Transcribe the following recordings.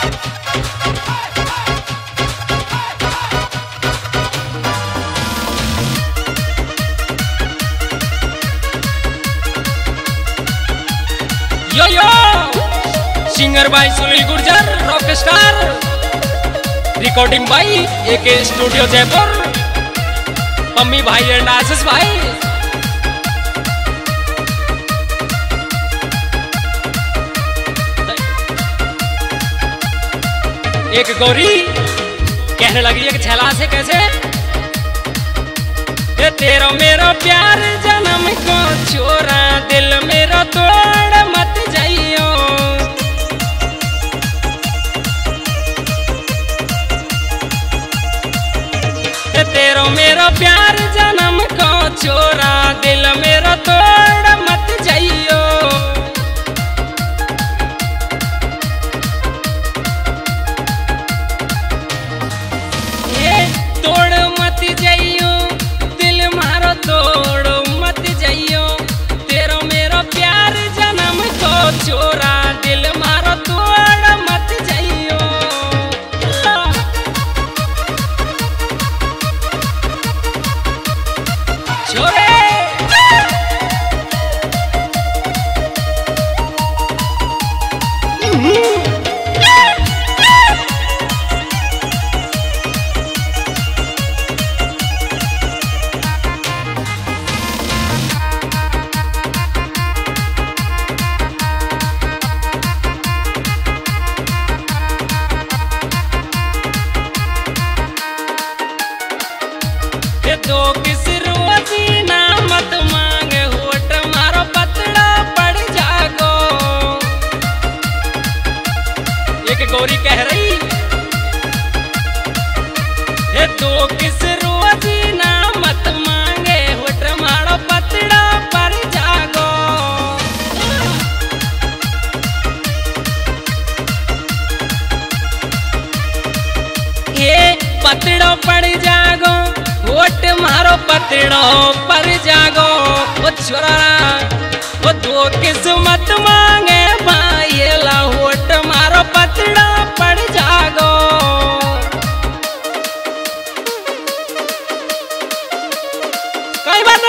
यो yo singer भाई Sunil Gurjar rock star, recording भाई AK studio Jaipur, mummy भाई एंड आशीष भाई। एक गौरी कहने लगी एक छैला से कैसे, ये तेरा मेरा प्यार जन्म को छोरा, दिल मेरा तोड़ मत जाइयो। ये तेरा मेरा प्यार जन्म को छोरा, दिल मेरा तोड़ मत जाइयो। ये तोड़ मत जाइयो, दिल मारो तोड़ मत जाइयो। तेरा मेरा प्यार जन्म को छोरा, दिल मारो तोड़ मत जाइयो। छोरे दो किस रोजी ना मत मांगे, होठ मारो पतड़ा पड़ जागो। एक गौरी कह रही ये दो किस रोजी ना मत मांगे, होठ मारो पतड़ा पड़ जागो। ये पतड़ो पड़ जागो, वोट मारो पतड़ो पर जागो। वो छोरा वो दो किस्मत मांगे भाई ला, वोट मारो पतड़ो पर जागो। कोई बात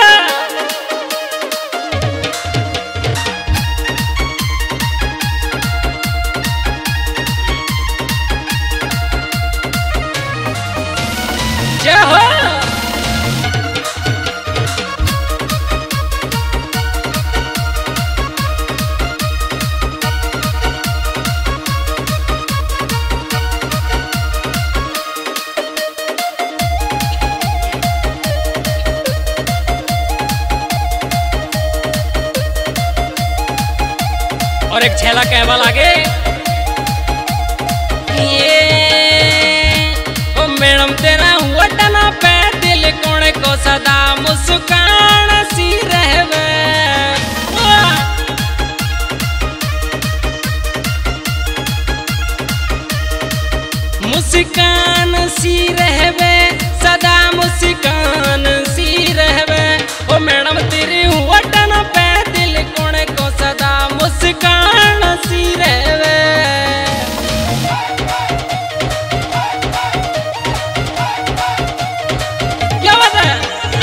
जय हो। और एक छैला कहवा लागे, ये ओ मैडम तेरा वटना पे दिल कोने को सदा मुस्कान सी रहवे। मुस्कान सी रहवे, सदा मुस्कान सी रहवे। ओ मैडम तेरी वटना पे दिल कोने को सदा मुस्कान सी रहवे। क्या बात है?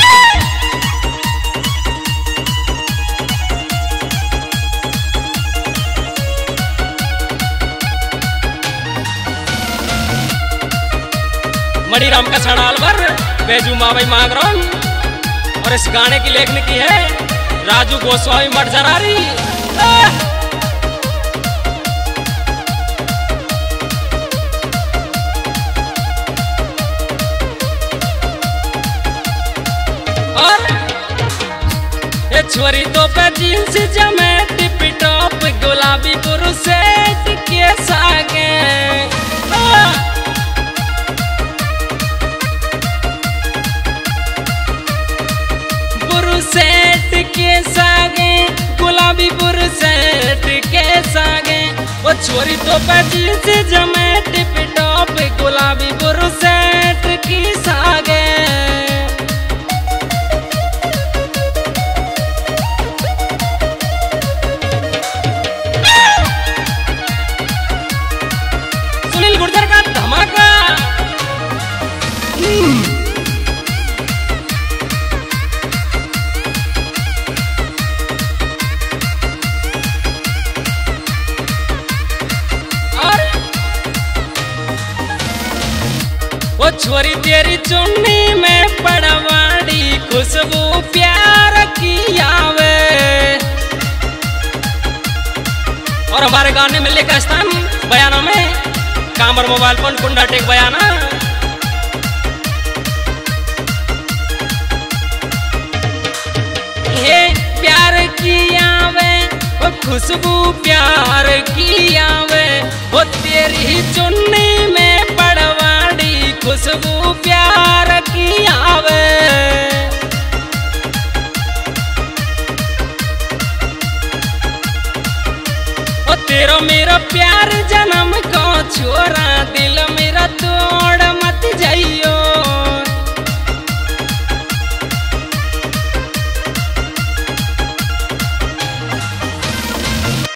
मणिराम का सड़ाल पर बैजू मावई मांग रहा हूं, और इस गाने की लेखन की है राजू गोस्वामी मटजरारी। और ये छोरी तो पे जींस जमे टिप टॉप, गुलाबी पुरुष के सागे। सेट के सागे, गुलाबी बुरसेट के सागे। वो छोरी तो जींस जमे टिप टॉप, गुलाबी बुरसेट की सागे। वो छोरी तेरी चुन्नी में पड़वाड़ी खुशबू प्यार की आवे। और हमारे गाने में लेकर स्थान बयाना में कामर mobile phone Kunda tech Bayana. हे प्यार की आवे वो खुशबू प्यार की आवे। वो तेरी चुन्नी में पड़वाड़ी खुशबू प्यार की आवे। ओ तेरा मेरा प्यार जन्म को छोड़